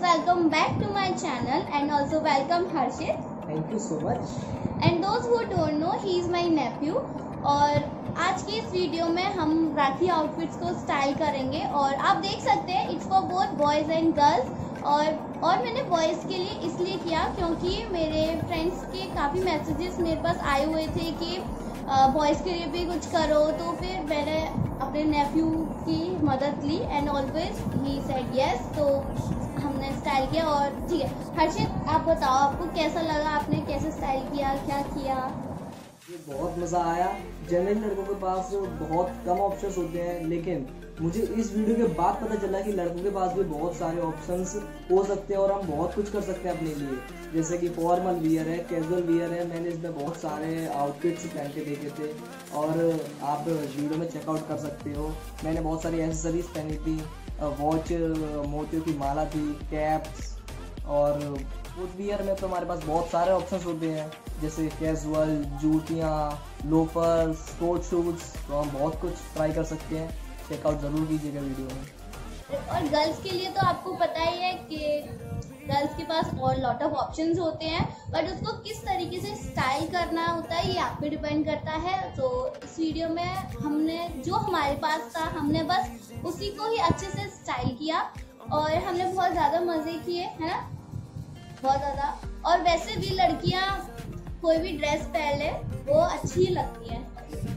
welcome back to my channel and also welcome Harshit. Thank you so much. And those who don't know, he is my nephew. और आज की इस video में हम राखी outfits को style करेंगे और आप देख सकते हैं it's for both boys and girls. और मैंने बॉयज़ के लिए इसलिए किया क्योंकि मेरे फ्रेंड्स के काफ़ी मैसेजेस मेरे पास आए हुए थे कि बॉयज़ के लिए भी कुछ करो, तो फिर मैंने अपने नेफ्यू की मदद ली and always he said yes, तो हमने स्टाइल किया। और ठीक है हर्षित, आप बताओ आपको कैसा लगा, आपने कैसे स्टाइल किया, क्या किया? ये बहुत मज़ा आया। जनरली लड़कों के पास बहुत कम ऑप्शंस होते हैं, लेकिन मुझे इस वीडियो के बाद पता चला कि लड़कों के पास भी बहुत सारे ऑप्शंस हो सकते हैं और हम बहुत कुछ कर सकते हैं अपने लिए। जैसे कि फॉर्मल वियर है, कैजुअल वियर है। मैंने इसमें बहुत सारे आउटफिट्स पहन के देखे थे और आप वीडियो में चेकआउट कर सकते हो। मैंने बहुत सारी एसेसरीज पहनी थी, वॉच, मोतियों की माला थी, कैप्स, और फुट वियर में तो हमारे पास बहुत सारे ऑप्शंस होते हैं, जैसे कैजुअल, जूतियाँ, लोफर, स्पोर्ट शूज़। तो हम बहुत कुछ ट्राई कर सकते हैं। चेकआउट ज़रूर कीजिएगा वीडियो में। और गर्ल्स के लिए तो आपको पता ही है कि गर्ल्स के पास और लॉट ऑफ ऑप्शंस होते हैं, बट उसको किस तरीके से स्टाइल करना होता है ये आप पे डिपेंड करता है। तो इस वीडियो में हमने जो हमारे पास था हमने बस उसी को ही अच्छे से स्टाइल किया और हमने बहुत ज़्यादा मज़े किए, है ना, बहुत ज़्यादा। और वैसे भी लड़कियाँ कोई भी ड्रेस पहन ले वो अच्छी लगती है।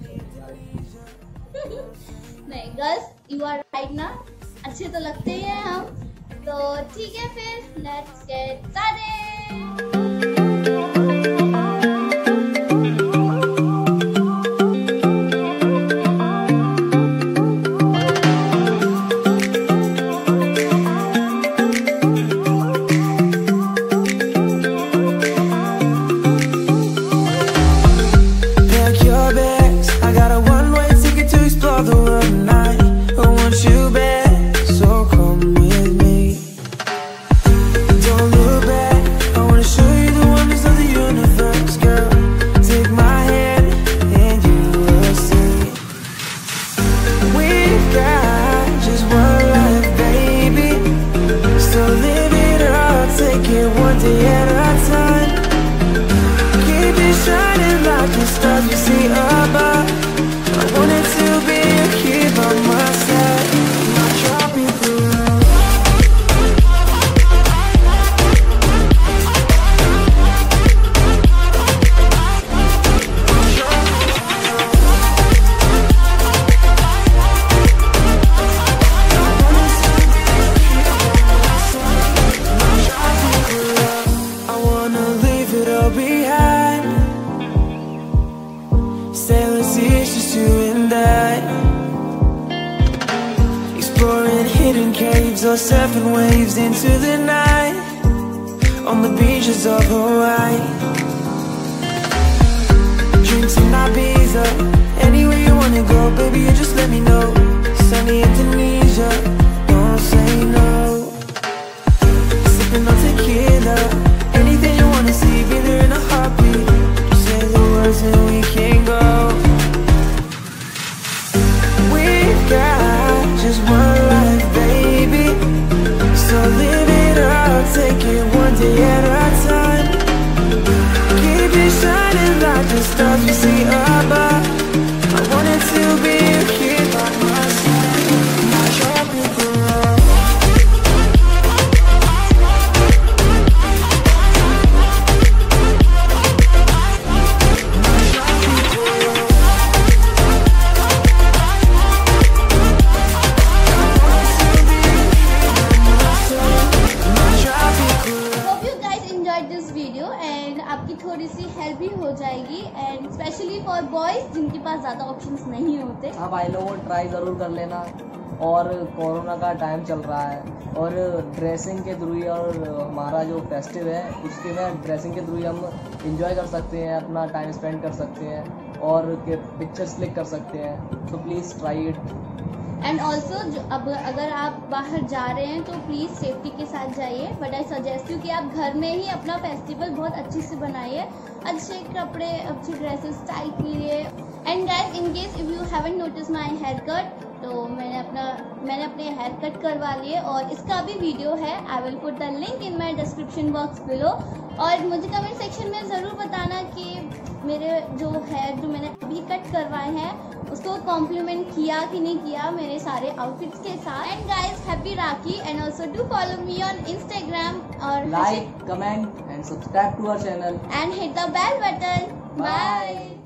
नहीं गर्ल्स, यू आर राइट ना, अच्छे तो लगते ही हैं हम। तो ठीक है, फिर let's get started. Hidden caves or surfing waves into the night on the beaches of Hawaii. Drinks in Ibiza, anywhere you wanna go, baby, you just let me know. Sunny Indonesia, don't say no. Sipping on tequila, anything you wanna see, be there in a heartbeat. Just say the words and we can go. We've got just one life, baby, so live it up, take it one day at a time. Keep it shining like the stars we see above. I wanted to be here by my side, not your people. आपकी थोड़ी सी help भी हो जाएगी and specially for boys जिनके पास ज़्यादा options नहीं होते। आप आई लोगों को ट्राई ज़रूर कर लेना। और कोरोना का टाइम चल रहा है और ड्रेसिंग के थ्रू ही, और हमारा जो फेस्टिव है उसके में ड्रेसिंग के थ्रू ही हम इंजॉय कर सकते हैं, अपना टाइम स्पेंड कर सकते हैं और पिक्चर्स क्लिक कर सकते हैं। So please try it. And also अब अगर आप बाहर जा रहे हैं तो प्लीज़ सेफ्टी के साथ जाइए, बट आई सजेस्ट यू कि आप घर में ही अपना फेस्टिवल बहुत अच्छे से बनाइए, अच्छे कपड़े, अच्छी ड्रेसेस स्टाइल कीजिए। And guys, in case if you haven't notice my hair cut, तो मैंने अपने हेयर कट करवा लिए और इसका भी वीडियो है. I will put the link in my description box below. और मुझे कमेंट सेक्शन में ज़रूर बताना कि मेरे जो मैंने अभी कट करवाए हैं उसको कॉम्प्लीमेंट किया कि नहीं किया मेरे सारे आउटफिट्स के साथ. And guys, happy Rakhi and also do follow me on Instagram और like, comment and subscribe to our channel and hit the bell button. Bye.